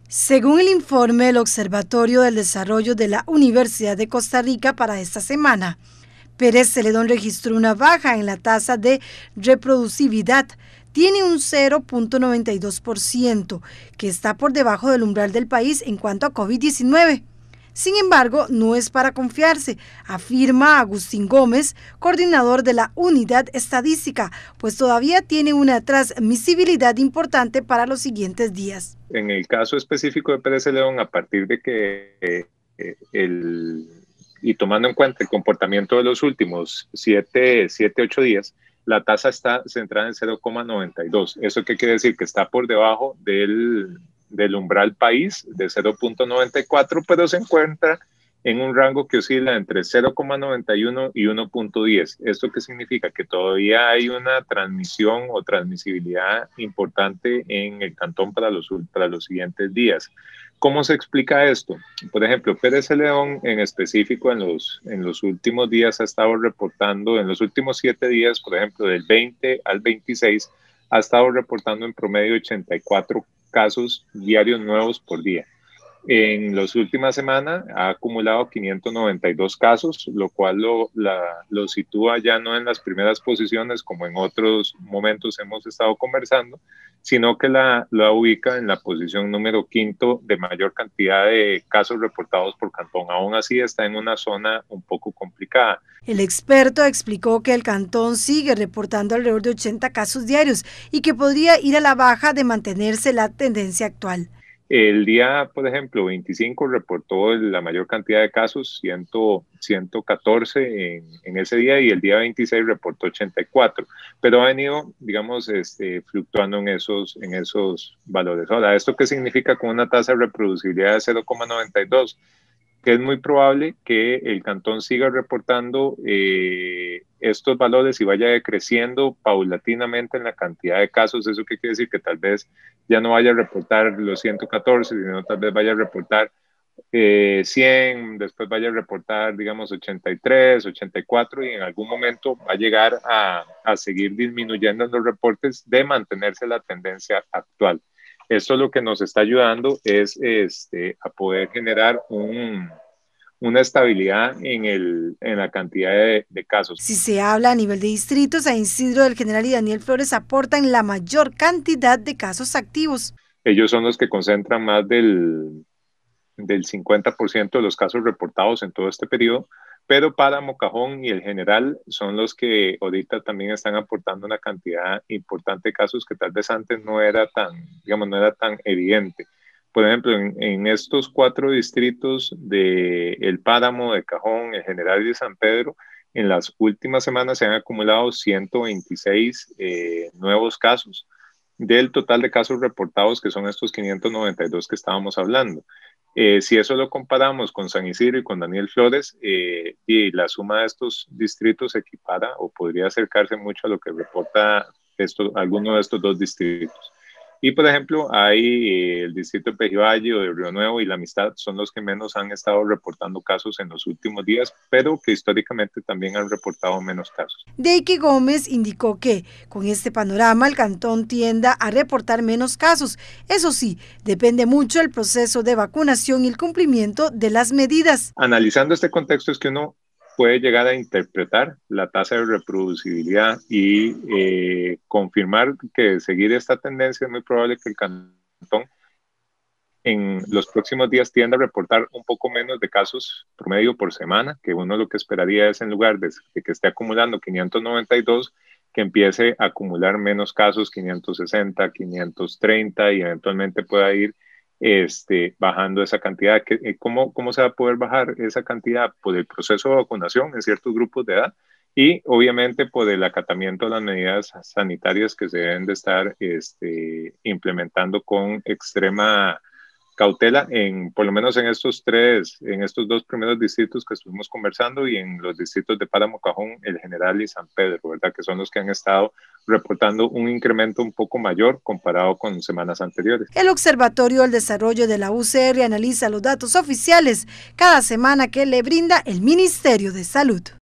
Según el informe del Observatorio del Desarrollo de la Universidad de Costa Rica para esta semana, Pérez Celedón registró una baja en la tasa de reproducibilidad. Tiene un 0.92%, que está por debajo del umbral del país en cuanto a COVID-19. Sin embargo, no es para confiarse, afirma Agustín Gómez, coordinador de la Unidad Estadística, pues todavía tiene una transmisibilidad importante para los siguientes días. En el caso específico de Pérez Celedón, a partir de que y tomando en cuenta el comportamiento de los últimos 8 días, la tasa está centrada en 0,92. ¿Eso qué quiere decir? Que está por debajo del umbral país de 0.94, pero se encuentra en un rango que oscila entre 0,91 y 1.10. ¿Esto qué significa? Que todavía hay una transmisión o transmisibilidad importante en el cantón para los siguientes días. ¿Cómo se explica esto? Por ejemplo, Pérez Celedón en específico en los últimos días ha estado reportando, en los últimos 7 días, por ejemplo, del 20 al 26, ha estado reportando en promedio 84 casos diarios nuevos por día. En las últimas semanas ha acumulado 592 casos, lo cual lo sitúa ya no en las primeras posiciones como en otros momentos hemos estado conversando, sino que la ubica en la posición número 5 de mayor cantidad de casos reportados por cantón. Aún así está en una zona un poco complicada. El experto explicó que el cantón sigue reportando alrededor de 80 casos diarios y que podría ir a la baja de mantenerse la tendencia actual. El día, por ejemplo, 25 reportó la mayor cantidad de casos, 114 en ese día, y el día 26 reportó 84, pero ha venido, digamos, fluctuando en esos valores. Ahora, ¿esto qué significa con una tasa de reproducibilidad de 0,92? Que es muy probable que el cantón siga reportando estos valores y vaya decreciendo paulatinamente en la cantidad de casos. ¿Eso qué quiere decir? Que tal vez ya no vaya a reportar los 114, sino tal vez vaya a reportar 100, después vaya a reportar, digamos, 83, 84, y en algún momento va a llegar a seguir disminuyendo en los reportes de mantenerse la tendencia actual. Esto lo que nos está ayudando es a poder generar una estabilidad en la cantidad de casos. Si se habla a nivel de distritos, San Isidro del General y Daniel Flores aportan la mayor cantidad de casos activos. Ellos son los que concentran más del 50% de los casos reportados en todo este periodo, pero Páramo, Cajón y el General son los que ahorita también están aportando una cantidad importante de casos que tal vez antes no era tan evidente. Por ejemplo, en estos 4 distritos de El Páramo, de Cajón, el General y de San Pedro, en las últimas semanas se han acumulado 126 nuevos casos del total de casos reportados, que son estos 592 que estábamos hablando. Si eso lo comparamos con San Isidro y con Daniel Flores, y la suma de estos distritos se equipara o podría acercarse mucho a lo que reporta alguno de estos 2 distritos. Y, por ejemplo, hay el distrito de Pejivalle o de Río Nuevo y La Amistad son los que menos han estado reportando casos en los últimos días, pero que históricamente también han reportado menos casos. Deike Gómez indicó que, con este panorama, el cantón tienda a reportar menos casos. Eso sí, depende mucho del proceso de vacunación y el cumplimiento de las medidas. Analizando este contexto es que uno puede llegar a interpretar la tasa de reproducibilidad y confirmar que seguir esta tendencia es muy probable que el cantón en los próximos días tienda a reportar un poco menos de casos promedio por semana, que uno lo que esperaría es, en lugar de que esté acumulando 592, que empiece a acumular menos casos, 560, 530, y eventualmente pueda ir bajando esa cantidad. ¿Cómo se va a poder bajar esa cantidad? Por el proceso de vacunación en ciertos grupos de edad y obviamente por el acatamiento de las medidas sanitarias que se deben de estar implementando con extrema cautela, por lo menos en estos 2 primeros distritos que estuvimos conversando, y en los distritos de Páramo, Cajón, el General y San Pedro, ¿verdad? Que son los que han estado reportando un incremento un poco mayor comparado con semanas anteriores. El Observatorio del Desarrollo de la UCR analiza los datos oficiales cada semana que le brinda el Ministerio de Salud.